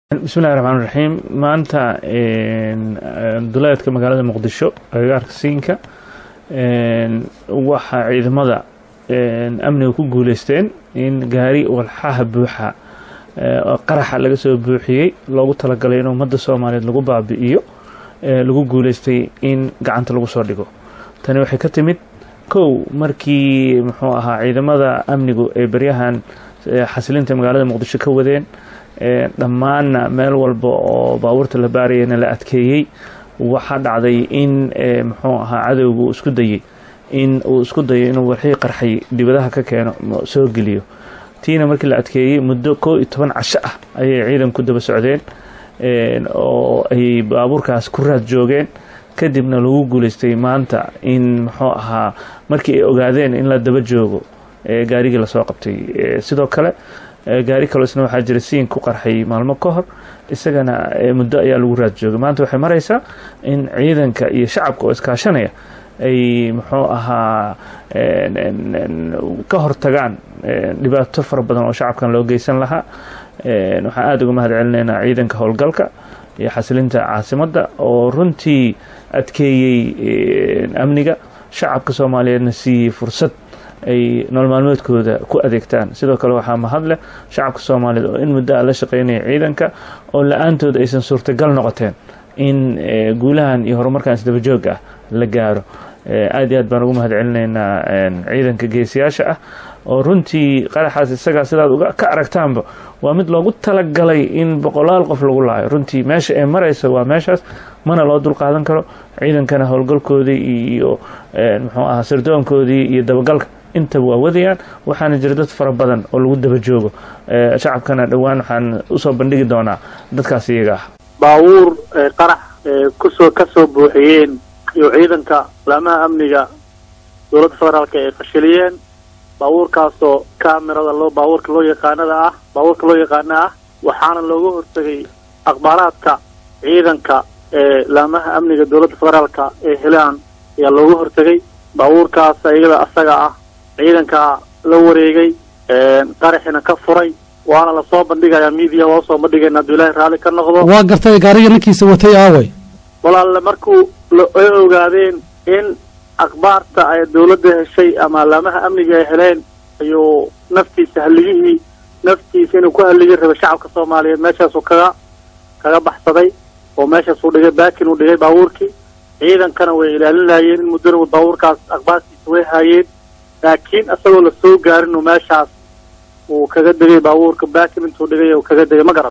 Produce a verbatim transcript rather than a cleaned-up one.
بسم الله الرحمن الرحيم maanta duleedka magaalada Muqdisho agagaarka Siinka waxa ciidamada amniga ku guuleysteen in gaari walxaha buuxa qaraxa laga soo buuxiyay loogu talagalay in ummadda Soomaaliyeed lagu baabi'iyo lagu guuleystay in gacanta lagu soo dhigo tani waxay ka timid kow markii muxuu ahaa ciidamada amnigu ee baryahan xasilinta magaalada Muqdisho ka wadeen dhammaan meel walba oo baabuurta la baarayna la adkeeyay waxa dhacday in muxuu ahaa cadawgu isku dayay in uu isku dayo inuu wixii qarxay dibadaha ka keeno soo geliyo tiina markii la adkeeyay muddo kow iyo toban casho ah ayay ciidanku daba socdeen oo ay baabuurkaas ku raad joogeen kadibna lagu guuleystay maanta in muxuu ahaa markii ay ogaadeen in la daba joogo gaarigii la soo qabtay sidoo kale gaari kale isna waxa jira siin ku qarxay maalmo ka hor isagana muddo ayaa lagu raad joogay maanta waxay maraysaa in ciidanka iyo shacabka oo iskaashanaya ay muxuu ahaa ka hortagaan dhibaato fara badan oo shacabkan loo geysan lahaa waxaan aad uga mahad celinaynaa ciidanka howlgalka iyo xasilinta caasimadda oo runtii adkeeyay amniga shacabka Soomaaliyeedna siiyay fursad ay nolol maalmeedkooda ku adeegtaan sidoo kale waxa mahad leh shacabka Soomaaliyeed oo in muddo la shaqeynay ciidanka oo la'aantooda aysan suurtagal noqoteen in guulahan iyo horumarkan isdaba joog ah la gaaro aad iyo aad baan ugu mahad celinaynaa ciidanka geesiyaasha ah oo runtii qaraxaas isaga sidaad uga ka aragtaanba waa mid loogu talagalay in boqolaal qof lagu laayo runtii meesha ay marayso waa meeshaas mana loo dul qaadan karo ciidankana howlgalkoodii iyo muxuu ahaa sirdoonkoodii iyo dabagalka inta waa wadayaan waxaana jira dad fara badan oo lagu daba joogo shacabkana dhawaan waxaan u soo bandhigi doonaa dadkaas iyaga ah baawur qarax ku soo ka soo buuxiyeen iyo ciidanka laamaha amniga dowladda federaalka ee fashiliyeen baawurkaasoo kaamirada loo baawurka loo yaqaanada ah baawurka loo yaqaana ah waxaana looga hortagay aqbalaadka ciidanka ee laamaha amniga dowladda federaalka ee helaan ayaa looga hortagay baawurkaas ayada asaga ah ciidanka la wareegay qaraxina ka furay waana la soo bandhigayaa media waa soo bandhigayna Abdullaahi raali ka noqdo waa gartay gaariga ninkiisa watay aaway walaal markuu ay ogaadeen in akhbaarta ay dawladda heshay ama laamaha amniga ay heleen ayuu naftiisa haligii naftiisa inuu ku haligay raba shacabka Soomaaliyeed meeshaas uu kaga kaga baxsaday oo meeshaas uu dhigay baakin uu dhigay baabuurkii ciidankana way ilaalinayeen in muddo baabuurkaas akhbaartiisa way hayeen laakiin asagoo la soo gaarin oo meeshaas uu kaga dhigay baabuurka baakin intuu dhigay oo kaga dhigay ma garan